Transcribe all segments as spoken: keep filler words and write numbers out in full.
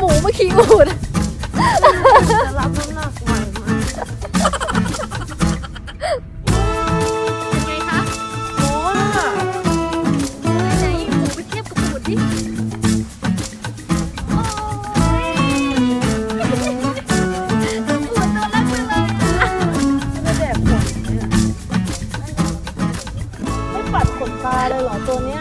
เมื่อกี้อูดจะรับน้ำหนักไหวไหมเป็นไงคะโอ้ล่ะไหนๆอูดไปเทียบกับอูดดิตายเลยเหรอตัวเนี้ย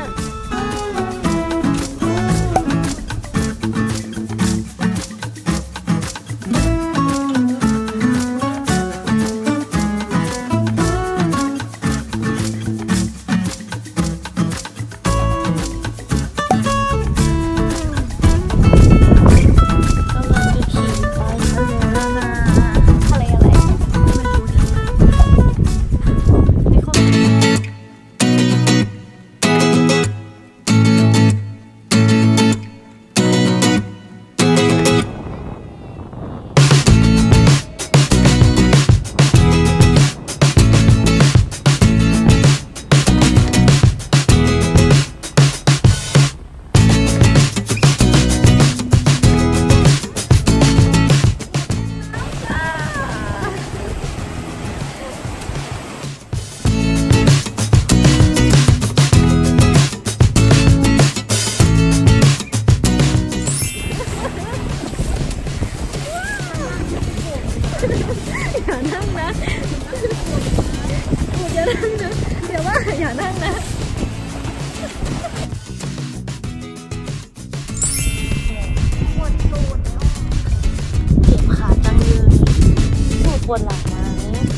อย่านั่งนะอูดอย่านั่งนะเดี๋ยวว่าอย่านั่งนะปวดตูดเจ็บขาจังเลยปวดปวดหลังมา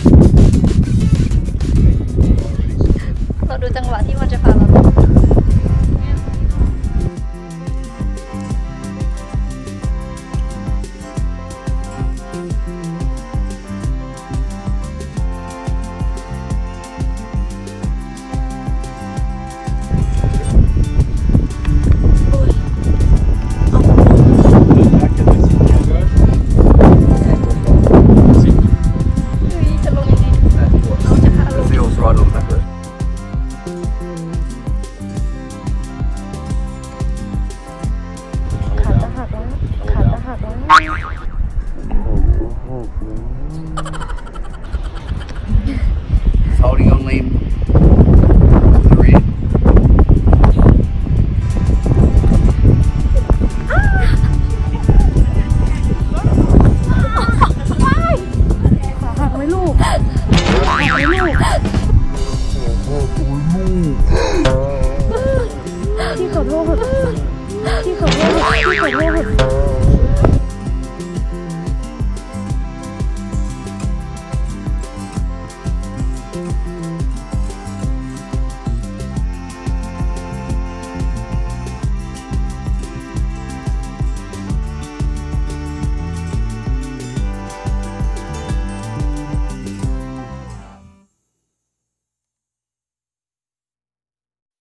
เราดูจังหวะที่มันจะพาเรา Holding on